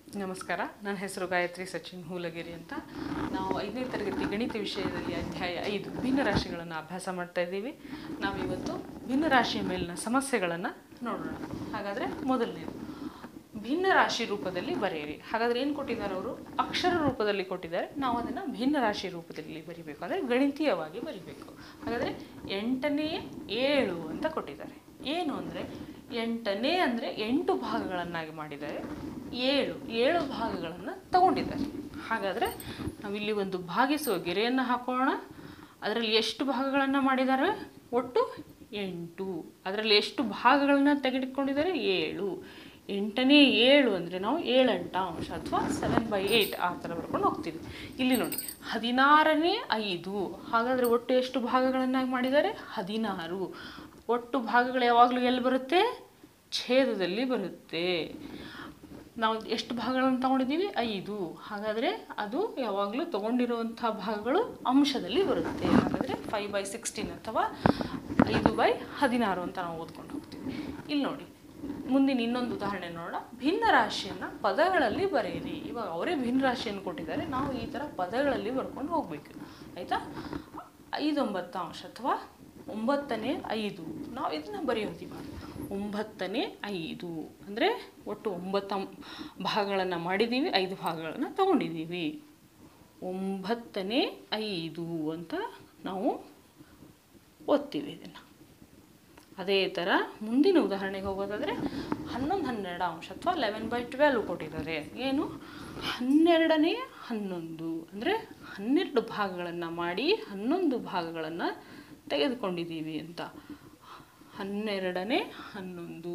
ನಮಸ್ಕಾರ, ನನ್ನ ಹೆಸರು ಗಾಯತ್ರಿ ಸಚಿನ್ ಹೂಲಗೇರಿ ಅಂತ. ನಾವು 5ನೇ ತರಗತಿ ಗಣಿತ ವಿಷಯದಲ್ಲಿ ಅಧ್ಯಾಯ 5 ಭಿನ್ನರಾಶಿಗಳನ್ನು ಅಭ್ಯಾಸ ಮಾಡ್ತಾ ಇದ್ದೀವಿ. ನಾವಿವತ್ತು ಭಿನ್ನರಾಶಿಯ ಮೇಲಿನ ಸಮಸ್ಯೆಗಳನ್ನು ನೋಡೋಣ. ಹಾಗಾದರೆ ಮೊದಲನೇದು ಭಿನ್ನರಾಶಿ ರೂಪದಲ್ಲಿ ಬರೆಯಿರಿ. ಹಾಗಾದರೆ ಏನು ಕೊಟ್ಟಿದ್ದಾರೆ ಅವರು? ಅಕ್ಷರ ರೂಪದಲ್ಲಿ ಕೊಟ್ಟಿದ್ದಾರೆ. ನಾವು ಅದನ್ನು ಭಿನ್ನರಾಶಿ ರೂಪದಲ್ಲಿ ಬರಿಬೇಕು, ಅಂದರೆ ಗಣಿತೀಯವಾಗಿ ಬರಿಬೇಕು. ಹಾಗಾದರೆ 8ನೇ 7 ಅಂತ ಕೊಟ್ಟಿದ್ದಾರೆ. ಏನು ಅಂದರೆ 8ನೇ ಅಂದರೆ 8 ಭಾಗಗಳನ್ನಾಗಿ ಮಾಡಿದ್ದಾರೆ, 7 ಭಾಗಗಳನ್ನು ತಗೊಂಡಿದ್ದಾರೆ. ಹಾಗಾದರೆ ನಾವಿಲ್ಲಿ ಒಂದು ಭಾಗಿಸುವ ಗೆರೆಯನ್ನು ಹಾಕೋಣ. ಅದರಲ್ಲಿ ಎಷ್ಟು ಭಾಗಗಳನ್ನು ಮಾಡಿದ್ದಾರೆ? ಒಟ್ಟು 8. ಅದರಲ್ಲಿ ಎಷ್ಟು ಭಾಗಗಳನ್ನು ತೆಗೆದುಕೊಂಡಿದ್ದಾರೆ? 7. 8ನೇ 7 ಅಂದರೆ ನಾವು 7/8 ಅಥವಾ 7/8 ಆ ಥರ ಬರ್ಕೊಂಡು ಹೋಗ್ತೀವಿ. ಇಲ್ಲಿ ನೋಡಿ 16ನೇ 5. ಹಾಗಾದರೆ ಒಟ್ಟು ಎಷ್ಟು ಭಾಗಗಳನ್ನಾಗಿ ಮಾಡಿದ್ದಾರೆ? 16. ಒಟ್ಟು ಭಾಗಗಳು ಯಾವಾಗಲೂ ಎಲ್ಲಿ ಬರುತ್ತೆ? ಛೇದದಲ್ಲಿ ಬರುತ್ತೆ. ನಾವು ಎಷ್ಟು ಭಾಗಗಳನ್ನು ತಗೊಂಡಿದ್ದೀವಿ? 5. ಹಾಗಾದರೆ ಅದು ಯಾವಾಗಲೂ ತಗೊಂಡಿರುವಂಥ ಭಾಗಗಳು ಅಂಶದಲ್ಲಿ ಬರುತ್ತೆ. ಹಾಗಾದರೆ 5/16 ಅಥವಾ 5/16 ಅಂತ ನಾವು ಓದ್ಕೊಂಡು ಹೋಗ್ತೀವಿ. ಇಲ್ಲಿ ನೋಡಿ, ಮುಂದಿನ ಇನ್ನೊಂದು ಉದಾಹರಣೆ ನೋಡೋಣ. ಭಿನ್ನರಾಶಿಯನ್ನು ಪದಗಳಲ್ಲಿ ಬರೆಯಿರಿ. ಇವಾಗ ಅವರೇ ಭಿನ್ನರಾಶಿಯನ್ನು ಕೊಟ್ಟಿದ್ದಾರೆ, ನಾವು ಈ ಥರ ಪದಗಳಲ್ಲಿ ಬರ್ಕೊಂಡು ಹೋಗಬೇಕು. ಆಯಿತಾ? 5/9 ಅಥವಾ 9ನೇ 5 ನಾವು ಇದನ್ನು ಬರೆಯೋದು. ಇವಾಗ 9ನೇ 5 ಅಂದರೆ ಒಟ್ಟು 9 ಭಾಗಗಳನ್ನು ಮಾಡಿದ್ದೀವಿ, 5 ಭಾಗಗಳನ್ನು ತಗೊಂಡಿದ್ದೀವಿ. 9ನೇ 5 ಅಂತ ನಾವು ಓದ್ತೀವಿ ಇದನ್ನು. ಅದೇ ಥರ ಮುಂದಿನ ಉದಾಹರಣೆಗೆ ಹೋಗೋದಾದರೆ 11/12 ಅಥವಾ 11/12 ಕೊಟ್ಟಿದ್ದಾರೆ. ಏನು? 12ನೇ 11 ಅಂದರೆ 12 ಭಾಗಗಳನ್ನು ಮಾಡಿ 11 ಭಾಗಗಳನ್ನು ತೆಗೆದುಕೊಂಡಿದ್ದೀವಿ ಅಂತ. 12ನೇ 11,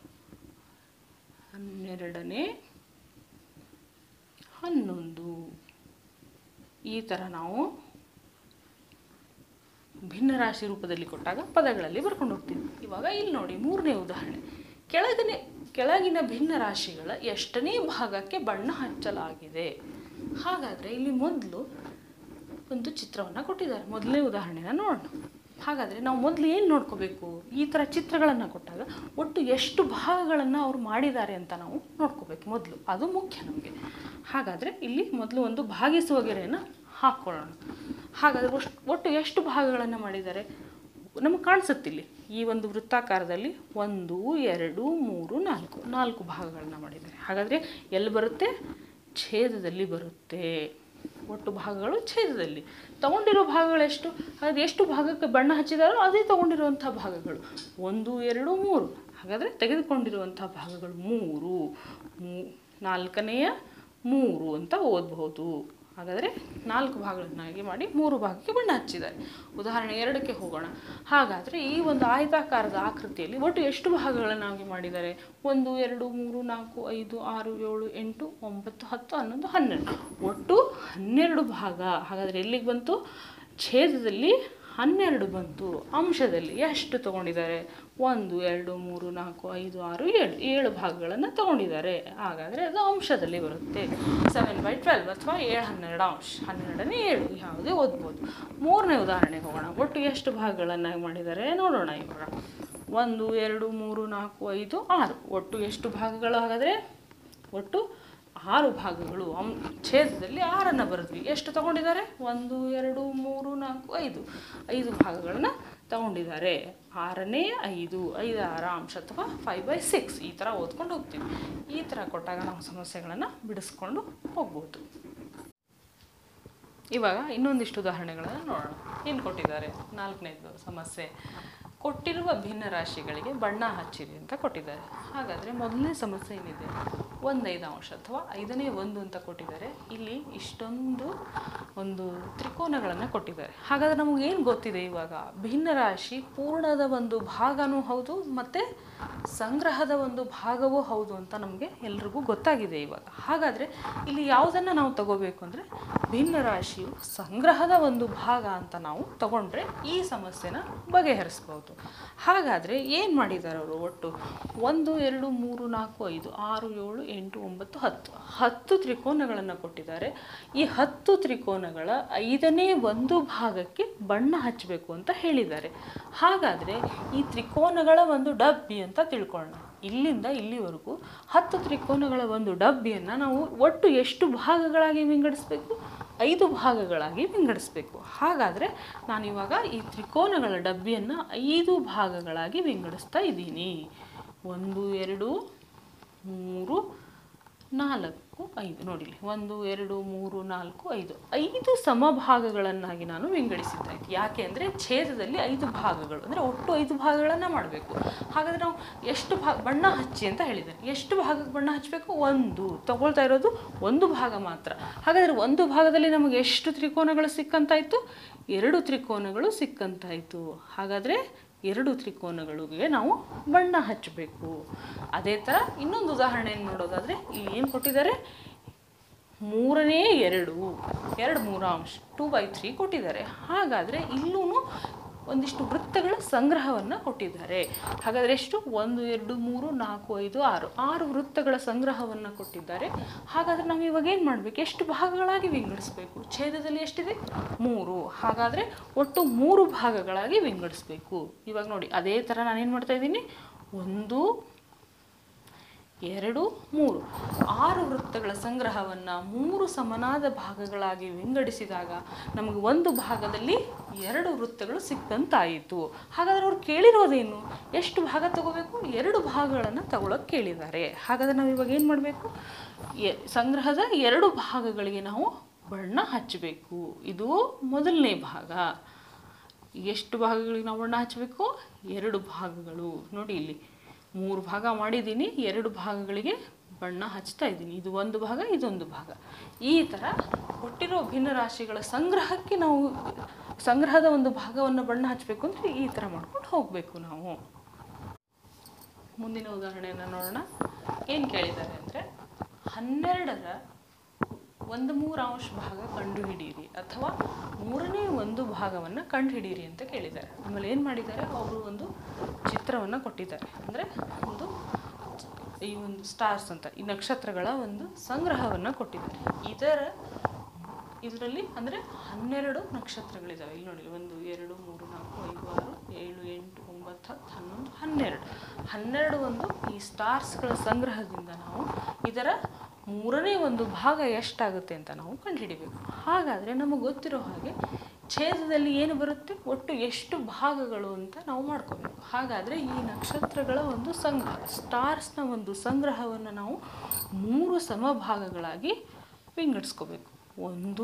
12ನೇ 11 ಈ ಥರ ನಾವು ಭಿನ್ನರಾಶಿ ರೂಪದಲ್ಲಿ ಕೊಟ್ಟಾಗ ಪದಗಳಲ್ಲಿ ಬರ್ಕೊಂಡು ಹೋಗ್ತೀವಿ. ಇವಾಗ ಇಲ್ಲಿ ನೋಡಿ 3ನೇ ಉದಾಹರಣೆ. ಕೆಳಗಿನ ಭಿನ್ನರಾಶಿಗಳ ಎಷ್ಟನೇ ಭಾಗಕ್ಕೆ ಬಣ್ಣ ಹಚ್ಚಲಾಗಿದೆ? ಹಾಗಾದರೆ ಇಲ್ಲಿ ಮೊದಲು ಒಂದು ಚಿತ್ರವನ್ನು ಕೊಟ್ಟಿದ್ದಾರೆ. ಮೊದಲನೇ ಉದಾಹರಣೆನ ನೋಡೋಣ. ಹಾಗಾದರೆ ನಾವು ಮೊದಲು ಏನು ನೋಡ್ಕೋಬೇಕು? ಈ ಥರ ಚಿತ್ರಗಳನ್ನು ಕೊಟ್ಟಾಗ ಒಟ್ಟು ಎಷ್ಟು ಭಾಗಗಳನ್ನು ಅವರು ಮಾಡಿದ್ದಾರೆ ಅಂತ ನಾವು ನೋಡ್ಕೋಬೇಕು ಮೊದಲು. ಅದು ಮುಖ್ಯ ನಮಗೆ. ಹಾಗಾದರೆ ಇಲ್ಲಿ ಮೊದಲು ಒಂದು ಭಾಗಿಸುವ ಗೆರೆಯನ್ನು ಹಾಕ್ಕೊಳ್ಳೋಣ. ಹಾಗಾದರೆ ಒಟ್ಟು ಎಷ್ಟು ಭಾಗಗಳನ್ನು ಮಾಡಿದ್ದಾರೆ? ನಮಗೆ ಕಾಣಿಸುತ್ತಿಲ್ಲಿ ಈ ಒಂದು ವೃತ್ತಾಕಾರದಲ್ಲಿ 1 2 3 4 ಭಾಗಗಳನ್ನು ಮಾಡಿದ್ದಾರೆ. ಹಾಗಾದರೆ ಎಲ್ಲಿ ಬರುತ್ತೆ? ಛೇದದಲ್ಲಿ ಬರುತ್ತೆ. ಒಟ್ಟು ಭಾಗಗಳು ಛೇದದಲ್ಲಿ. ತಗೊಂಡಿರೋ ಭಾಗಗಳೆಷ್ಟು? ಹಾಗಾದರೆ ಎಷ್ಟು ಭಾಗಕ್ಕೆ ಬಣ್ಣ ಹಚ್ಚಿದಾರೋ ಅದೇ ತಗೊಂಡಿರುವಂಥ ಭಾಗಗಳು 1 2 3. ಹಾಗಾದರೆ ತೆಗೆದುಕೊಂಡಿರುವಂಥ ಭಾಗಗಳು 3. 4ನೇ 3 ಅಂತ ಓದಬಹುದು. ಹಾಗಾದರೆ 4 ಭಾಗಗಳನ್ನಾಗಿ ಮಾಡಿ 3 ಭಾಗಕ್ಕೆ ಬಣ್ಣ ಹಚ್ಚಿದ್ದಾರೆ. ಉದಾಹರಣೆ 2ಕ್ಕೆ ಹೋಗೋಣ. ಹಾಗಾದರೆ ಈ ಒಂದು ಆಯತಾಕಾರದ ಆಕೃತಿಯಲ್ಲಿ ಒಟ್ಟು ಎಷ್ಟು ಭಾಗಗಳನ್ನಾಗಿ ಮಾಡಿದ್ದಾರೆ? 1 2 3 4 5 6 7 8 9 10 11 12. ಒಟ್ಟು 12 ಭಾಗ. ಹಾಗಾದರೆ ಎಲ್ಲಿಗೆ ಬಂತು? ಛೇದದಲ್ಲಿ 12 ಬಂತು. ಅಂಶದಲ್ಲಿ ಎಷ್ಟು ತಗೊಂಡಿದ್ದಾರೆ? 1 2 3 4 5 6 7 ಭಾಗಗಳನ್ನು ತಗೊಂಡಿದ್ದಾರೆ. ಹಾಗಾದರೆ ಅದು ಅಂಶದಲ್ಲಿ ಬರುತ್ತೆ. 7/12 ಅಥವಾ 7/12, 12ನೇ 7 ಯಾವುದೇ ಓದ್ಬೋದು. 3ನೇ ಉದಾಹರಣೆಗೆ ಹೋಗೋಣ. ಒಟ್ಟು ಎಷ್ಟು ಭಾಗಗಳನ್ನಾಗಿ ಮಾಡಿದ್ದಾರೆ ನೋಡೋಣ. ಇವಾಗ 1 2 3 4 5 6. ಒಟ್ಟು ಎಷ್ಟು ಭಾಗಗಳು? ಹಾಗಾದರೆ ಒಟ್ಟು 6 ಭಾಗಗಳು. ಛೇದದಲ್ಲಿ 6 ಬರೆದ್ವಿ. ಎಷ್ಟು ತಗೊಂಡಿದ್ದಾರೆ? 1 2 3 4 5 ಭಾಗಗಳನ್ನು ತಗೊಂಡಿದ್ದಾರೆ. 6ನೇ 5, 5/6 ಅಂಶ ಅಥವಾ 5/6 ಈ ಥರ ಓದ್ಕೊಂಡು ಹೋಗ್ತೀವಿ. ಈ ಥರ ಕೊಟ್ಟಾಗ ನಾವು ಸಮಸ್ಯೆಗಳನ್ನು ಬಿಡಿಸ್ಕೊಂಡು ಹೋಗ್ಬೋದು. ಇವಾಗ ಇನ್ನೊಂದಿಷ್ಟು ಉದಾಹರಣೆಗಳನ್ನು ನೋಡೋಣ. ಏನು ಕೊಟ್ಟಿದ್ದಾರೆ? 4ನೇದು ಸಮಸ್ಯೆ. ಕೊಟ್ಟಿರುವ ಭಿನ್ನರಾಶಿಗಳಿಗೆ ಬಣ್ಣ ಹಚ್ಚಿರಿ ಅಂತ ಕೊಟ್ಟಿದ್ದಾರೆ. ಹಾಗಾದರೆ ಮೊದಲನೇ ಸಮಸ್ಯೆ ಏನಿದೆ? 1/5 ಅಥವಾ 5ನೇ 1 ಅಂತ ಕೊಟ್ಟಿದ್ದಾರೆ. ಇಲ್ಲಿ ಇಷ್ಟೊಂದು ಒಂದು ತ್ರಿಕೋನಗಳನ್ನು ಕೊಟ್ಟಿದ್ದಾರೆ. ಹಾಗಾದರೆ ನಮಗೇನು ಗೊತ್ತಿದೆ? ಇವಾಗ ಭಿನ್ನರಾಶಿ ಪೂರ್ಣದ ಒಂದು ಭಾಗನೂ ಹೌದು ಮತ್ತು ಸಂಗ್ರಹದ ಒಂದು ಭಾಗವೂ ಹೌದು ಅಂತ ನಮಗೆ ಎಲ್ರಿಗೂ ಗೊತ್ತಾಗಿದೆ ಇವಾಗ. ಹಾಗಾದರೆ ಇಲ್ಲಿ ಯಾವುದನ್ನು ನಾವು ತಗೋಬೇಕು ಅಂದರೆ ಭಿನ್ನರಾಶಿಯು ಸಂಗ್ರಹದ ಒಂದು ಭಾಗ ಅಂತ ನಾವು ತಗೊಂಡ್ರೆ ಈ ಸಮಸ್ಯೆನ ಬಗೆಹರಿಸ್ಬೋದು. ಹಾಗಾದರೆ ಏನು ಮಾಡಿದ್ದಾರೆ ಅವರು? ಒಟ್ಟು 1 2 3 4 5 6 7 8 9 10 ತ್ರಿಕೋನಗಳನ್ನು ಕೊಟ್ಟಿದ್ದಾರೆ. ಈ 10 ತ್ರಿಕೋನಗಳ 5ನೇ 1 ಭಾಗಕ್ಕೆ ಬಣ್ಣ ಹಚ್ಚಬೇಕು ಅಂತ ಹೇಳಿದ್ದಾರೆ. ಹಾಗಾದರೆ ಈ ತ್ರಿಕೋನಗಳ ಒಂದು ಡಬ್ಬಿ ಅಂತ ತಿಳ್ಕೊಳ್ಳೋಣ. ಇಲ್ಲಿಂದ ಇಲ್ಲಿವರೆಗೂ 10 ತ್ರಿಕೋನಗಳ ಒಂದು ಡಬ್ಬಿಯನ್ನು ನಾವು ಒಟ್ಟು ಎಷ್ಟು ಭಾಗಗಳಾಗಿ ವಿಂಗಡಿಸಬೇಕು? 5 ಭಾಗಗಳಾಗಿ ವಿಂಗಡಿಸಬೇಕು. ಹಾಗಾದರೆ ನಾನಿವಾಗ ಈ ತ್ರಿಕೋನಗಳ ಡಬ್ಬಿಯನ್ನು 5 ಭಾಗಗಳಾಗಿ ವಿಂಗಡಿಸ್ತಾ ಇದ್ದೀನಿ. 1 2 3 4 5 ನೋಡಿಲಿ, 1 2 3 4 5 ಸಮಭಾಗಗಳನ್ನಾಗಿ ನಾನು ವಿಂಗಡಿಸಿದ್ದಾಯ್ತು. ಯಾಕೆ ಅಂದರೆ ಛೇದದಲ್ಲಿ 5 ಭಾಗಗಳು ಅಂದರೆ ಒಟ್ಟು 5 ಭಾಗಗಳನ್ನು ಮಾಡಬೇಕು. ಹಾಗಾದರೆ ನಾವು ಎಷ್ಟು ಬಣ್ಣ ಹಚ್ಚಿ ಅಂತ ಹೇಳಿದ್ದೇನೆ. ಎಷ್ಟು ಭಾಗಕ್ಕೆ ಬಣ್ಣ ಹಚ್ಚಬೇಕು? 1 ತಗೊಳ್ತಾ ಇರೋದು 1 ಭಾಗ ಮಾತ್ರ. ಹಾಗಾದರೆ 1 ಭಾಗದಲ್ಲಿ ನಮಗೆ ಎಷ್ಟು ತ್ರಿಕೋನಗಳು ಸಿಕ್ಕಂತಾಯಿತು? 2 ತ್ರಿಕೋನಗಳು ಸಿಕ್ಕಂತಾಯಿತು. ಹಾಗಾದರೆ 2 ತ್ರಿಕೋನಗಳಿಗೆ ನಾವು ಬಣ್ಣ ಹಚ್ಚಬೇಕು. ಅದೇ ಥರ ಇನ್ನೊಂದು ಉದಾಹರಣೆಯನ್ನು ನೋಡೋದಾದರೆ ಇಲ್ಲಿ ಏನು ಕೊಟ್ಟಿದ್ದಾರೆ? 3ನೇ 2 2/3 2/3 ಕೊಟ್ಟಿದ್ದಾರೆ. ಹಾಗಾದರೆ ಇಲ್ಲೂ ಒಂದಿಷ್ಟು ವೃತ್ತಗಳ ಸಂಗ್ರಹವನ್ನು ಕೊಟ್ಟಿದ್ದಾರೆ. ಹಾಗಾದರೆ ಎಷ್ಟು? 1 2 3 4 5 6 ವೃತ್ತಗಳ ಸಂಗ್ರಹವನ್ನು ಕೊಟ್ಟಿದ್ದಾರೆ. ಹಾಗಾದರೆ ನಾವು ಇವಾಗ ಏನು ಮಾಡಬೇಕು? ಎಷ್ಟು ಭಾಗಗಳಾಗಿ ವಿಂಗಡಿಸಬೇಕು? ಛೇದದಲ್ಲಿ ಎಷ್ಟಿದೆ? 3. ಹಾಗಾದರೆ ಒಟ್ಟು 3 ಭಾಗಗಳಾಗಿ ವಿಂಗಡಿಸಬೇಕು. ಇವಾಗ ನೋಡಿ, ಅದೇ ಥರ ನಾನೇನು ಮಾಡ್ತಾ ಇದ್ದೀನಿ? 1 2 3 6 ವೃತ್ತಗಳ ಸಂಗ್ರಹವನ್ನು 3 ಸಮನಾದ ಭಾಗಗಳಾಗಿ ವಿಂಗಡಿಸಿದಾಗ ನಮಗೆ ಒಂದು ಭಾಗದಲ್ಲಿ 2 ವೃತ್ತಗಳು ಸಿಕ್ಕಂತಾಯಿತು. ಹಾಗಾದರೆ ಅವ್ರು ಕೇಳಿರೋದೇನು? ಎಷ್ಟು ಭಾಗ ತಗೋಬೇಕು? 2 ಭಾಗಗಳನ್ನು ತಗೊಳ್ಳೋಕೆ ಕೇಳಿದ್ದಾರೆ. ಹಾಗಾದರೆ ನಾವು ಇವಾಗ ಏನು ಮಾಡಬೇಕು? ಸಂಗ್ರಹದ 2 ಭಾಗಗಳಿಗೆ ನಾವು ಬಣ್ಣ ಹಚ್ಚಬೇಕು. ಇದು ಮೊದಲನೇ ಭಾಗ. ಎಷ್ಟು ಭಾಗಗಳಿಗೆ ನಾವು ಬಣ್ಣ ಹಚ್ಚಬೇಕು? 2 ಭಾಗಗಳು. ನೋಡಿ ಇಲ್ಲಿ 3 ಭಾಗ ಮಾಡಿದ್ದೀನಿ, 2 ಭಾಗಗಳಿಗೆ ಬಣ್ಣ ಹಚ್ತಾ ಇದ್ದೀನಿ. ಇದು ಒಂದು ಭಾಗ, ಇದೊಂದು ಭಾಗ. ಈ ಥರ ಕೊಟ್ಟಿರೋ ಭಿನ್ನರಾಶಿಗಳ ಸಂಗ್ರಹಕ್ಕೆ ನಾವು ಸಂಗ್ರಹದ ಒಂದು ಭಾಗವನ್ನು ಬಣ್ಣ ಹಚ್ಚಬೇಕು ಅಂದರೆ ಈ ಥರ ಮಾಡ್ಕೊಂಡು ಹೋಗಬೇಕು ನಾವು. ಮುಂದಿನ ಉದಾಹರಣೆಯನ್ನು ನೋಡೋಣ. ಏನು ಕೇಳಿದ್ದಾರೆ ಅಂದರೆ 12ರ 1/3 ಭಾಗ ಕಂಡುಹಿಡಿಯಿರಿ ಅಥವಾ 3ನೇ 1 ಭಾಗವನ್ನು ಕಂಡುಹಿಡಿಯಿರಿ ಅಂತ ಕೇಳಿದ್ದಾರೆ. ಆಮೇಲೆ ಏನು ಮಾಡಿದ್ದಾರೆ? ಅವರು ಒಂದು ಚಿತ್ರವನ್ನು ಕೊಟ್ಟಿದ್ದಾರೆ. ಅಂದರೆ ಈ ಒಂದು ಸ್ಟಾರ್ಸ್ ಅಂತ, ಈ ನಕ್ಷತ್ರಗಳ ಒಂದು ಸಂಗ್ರಹವನ್ನು ಕೊಟ್ಟಿದ್ದಾರೆ. ಇದರಲ್ಲಿ ಅಂದರೆ 12 ನಕ್ಷತ್ರಗಳಿದ್ದಾವೆ. ಇಲ್ಲಿ ನೋಡಿ, 1 2 3 4 5 6 7 8 9 10 11 12 ಒಂದು ಈ ಸ್ಟಾರ್ಸ್ಗಳ ಸಂಗ್ರಹದಿಂದ ನಾವು ಇದರ 3ನೇ 1 ಭಾಗ ಎಷ್ಟಾಗುತ್ತೆ ಅಂತ ನಾವು ಕಂಡುಹಿಡಿಬೇಕು. ಹಾಗಾದರೆ ನಮಗೆ ಗೊತ್ತಿರೋ ಹಾಗೆ ಛೇದದಲ್ಲಿ ಏನು ಬರುತ್ತೆ? ಒಟ್ಟು ಎಷ್ಟು ಭಾಗಗಳು ಅಂತ ನಾವು ಮಾಡ್ಕೋಬೇಕು. ಹಾಗಾದರೆ ಈ ನಕ್ಷತ್ರಗಳ ಒಂದು ಸಂಗ್ರಹ, ಸ್ಟಾರ್ಸ್ನ ಒಂದು ಸಂಗ್ರಹವನ್ನು ನಾವು 3 ಸಮಭಾಗಗಳಾಗಿ ವಿಂಗಡಿಸ್ಕೋಬೇಕು. 1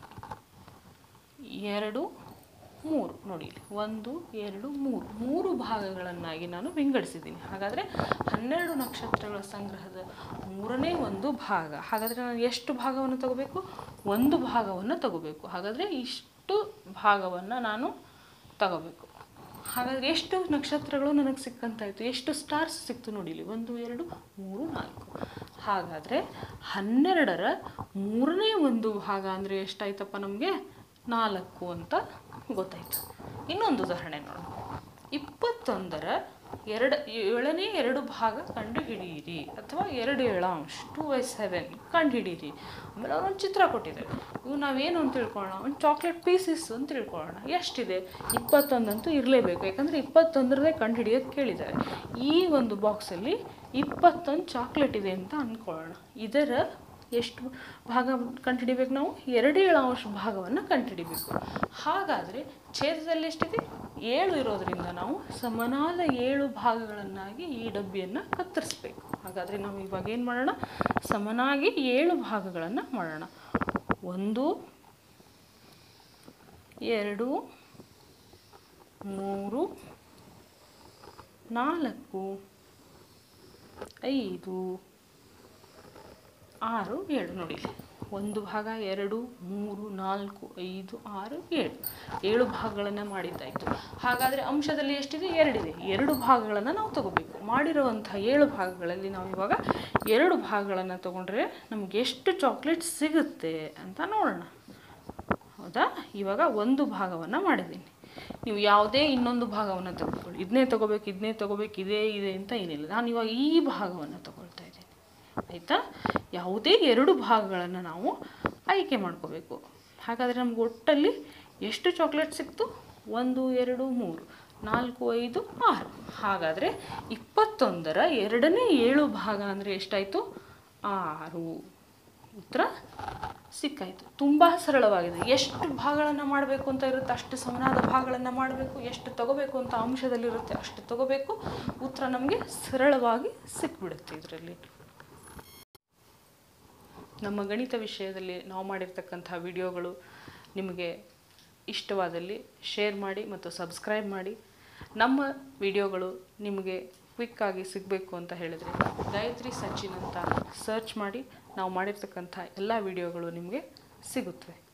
2 3 ನೋಡಿ, 1 2 3 ಭಾಗಗಳನ್ನಾಗಿ ನಾನು ವಿಂಗಡಿಸಿದ್ದೀನಿ. ಹಾಗಾದರೆ 12 ನಕ್ಷತ್ರಗಳ ಸಂಗ್ರಹದ 3ನೇ 1 ಭಾಗ. ಹಾಗಾದರೆ ನಾನು ಎಷ್ಟು ಭಾಗವನ್ನು ತಗೋಬೇಕು? 1 ಭಾಗವನ್ನು ತಗೋಬೇಕು. ಹಾಗಾದರೆ ಇಷ್ಟು ಭಾಗವನ್ನು ನಾನು ತಗೋಬೇಕು. ಹಾಗಾದರೆ ಎಷ್ಟು ನಕ್ಷತ್ರಗಳು ನನಗೆ ಸಿಕ್ಕಂತಾಯಿತು? ಎಷ್ಟು ಸ್ಟಾರ್ಸ್ ಸಿಕ್ತು? ನೋಡಿ ಇಲ್ಲಿ 1 2 3 4. ಹಾಗಾದರೆ 12ರ 3ನೇ 1 ಭಾಗ ಅಂದರೆ ಎಷ್ಟಾಯ್ತಪ್ಪ ನಮಗೆ? 4 ಅಂತ ಗೊತ್ತಾಯಿತು. ಇನ್ನೊಂದು ಉದಾಹರಣೆ ನೋಡೋಣ. 21ರ 7ನೇ 2 ಭಾಗ ಕಂಡುಹಿಡಿಯಿರಿ ಅಥವಾ 2/7 2/7 ಕಂಡುಹಿಡಿಯಿರಿ. ಆಮೇಲೆ ಅವರೊಂದು ಚಿತ್ರ ಕೊಟ್ಟಿದ್ದಾರೆ. ಇವು ನಾವೇನು ಅಂತ ತಿಳ್ಕೊಳ್ಳೋಣ? ಒಂದು ಚಾಕ್ಲೇಟ್ ಪೀಸಸ್ ಅಂತ ತಿಳ್ಕೊಳ್ಳೋಣ. ಎಷ್ಟಿದೆ? 21 ಅಂತೂ ಇರಲೇಬೇಕು, ಯಾಕಂದರೆ 21ರದೇ ಕಂಡುಹಿಡಿಯೋಕ್ಕೆ ಕೇಳಿದ್ದಾರೆ. ಈ ಒಂದು ಬಾಕ್ಸಲ್ಲಿ 21 ಚಾಕ್ಲೇಟ್ ಇದೆ ಅಂತ ಅಂದ್ಕೊಳ್ಳೋಣ. ಇದರ ಎಷ್ಟು ಭಾಗ ಕಂಡುಹಿಡಿಬೇಕು ನಾವು? 2/7 ಭಾಗವನ್ನು ಕಂಡುಹಿಡಿಬೇಕು. ಹಾಗಾದರೆ ಛೇದದಲ್ಲಿ ಎಷ್ಟಿದೆ? 7 ಇರೋದರಿಂದ ನಾವು ಸಮನಾದ 7 ಭಾಗಗಳನ್ನಾಗಿ ಈ ಡಬ್ಬಿಯನ್ನು ಕತ್ತರಿಸಬೇಕು. ಹಾಗಾದರೆ ನಾವು ಇವಾಗ ಏನು ಮಾಡೋಣ? ಸಮನಾಗಿ 7 ಭಾಗಗಳನ್ನು ಮಾಡೋಣ. 1 2 3 4 5 6 7 ನೋಡಿ, 1 ಭಾಗ 2 3 4 5 6 7 ಭಾಗಗಳನ್ನು ಮಾಡಿದ್ದಾಯಿತು. ಹಾಗಾದರೆ ಅಂಶದಲ್ಲಿ ಎಷ್ಟಿದೆ? 2 ಇದೆ. 2 ಭಾಗಗಳನ್ನು ನಾವು ತಗೋಬೇಕು. ಮಾಡಿರುವಂಥ 7 ಭಾಗಗಳಲ್ಲಿ ನಾವು ಇವಾಗ 2 ಭಾಗಗಳನ್ನು ತಗೊಂಡ್ರೆ ನಮಗೆ ಎಷ್ಟು ಚಾಕ್ಲೇಟ್ ಸಿಗುತ್ತೆ ಅಂತ ನೋಡೋಣ. ಹೌದಾ? ಇವಾಗ 1 ಭಾಗವನ್ನು ಮಾಡಿದ್ದೀನಿ. ನೀವು ಯಾವುದೇ ಇನ್ನೊಂದು ಭಾಗವನ್ನು ತೆಗೆದುಕೊಳ್ಳಿ. ಇದನ್ನೇ ತಗೋಬೇಕು ಇದೇ ಇದೆ ಅಂತ ಏನಿಲ್ಲ. ನಾನು ಇವಾಗ ಈ ಭಾಗವನ್ನು ತಗೊಳ್ತಾ ಇದ್ದೀನಿ. ಆಯಿತಾ? ಯಾವುದೇ 2 ಭಾಗಗಳನ್ನು ನಾವು ಆಯ್ಕೆ ಮಾಡ್ಕೋಬೇಕು. ಹಾಗಾದರೆ ನಮ್ಗೆ ಒಟ್ಟಲ್ಲಿ ಎಷ್ಟು ಚಾಕ್ಲೇಟ್ ಸಿಕ್ತು? 1 2 3. 4 5 6. ಹಾಗಾದರೆ 21ರ 2ನೇ 7 ಭಾಗ ಅಂದರೆ ಎಷ್ಟಾಯಿತು? 6. ಉತ್ತರ ಸಿಕ್ಕಾಯಿತು. ತುಂಬ ಸರಳವಾಗಿದೆ. ಎಷ್ಟು ಭಾಗಗಳನ್ನು ಮಾಡಬೇಕು ಅಂತ ಇರುತ್ತೆ ಅಷ್ಟು ಸಮನಾದ ಭಾಗಗಳನ್ನು ಮಾಡಬೇಕು. ಎಷ್ಟು ತಗೋಬೇಕು ಅಂತ ಅಂಶದಲ್ಲಿರುತ್ತೆ ಅಷ್ಟು ತಗೋಬೇಕು. ಉತ್ತರ ನಮಗೆ ಸರಳವಾಗಿ ಸಿಕ್ಬಿಡುತ್ತೆ. ಇದರಲ್ಲಿ ನಮ್ಮ ಗಣಿತ ವಿಷಯದಲ್ಲಿ ನಾವು ಮಾಡಿರ್ತಕ್ಕಂಥ ವಿಡಿಯೋಗಳು ನಿಮಗೆ ಇಷ್ಟವಾದಲ್ಲಿ ಶೇರ್ ಮಾಡಿ ಮತ್ತು ಸಬ್ಸ್ಕ್ರೈಬ್ ಮಾಡಿ. ನಮ್ಮ ವಿಡಿಯೋಗಳು ನಿಮಗೆ ಕ್ವಿಕ್ಕಾಗಿ ಸಿಗಬೇಕು ಅಂತ ಹೇಳಿದರೆ ಗಾಯತ್ರಿ ಸಚಿನ್ ಅಂತ ಸರ್ಚ್ ಮಾಡಿ. ನಾವು ಮಾಡಿರ್ತಕ್ಕಂಥ ಎಲ್ಲ ವಿಡಿಯೋಗಳು ನಿಮಗೆ ಸಿಗುತ್ತವೆ.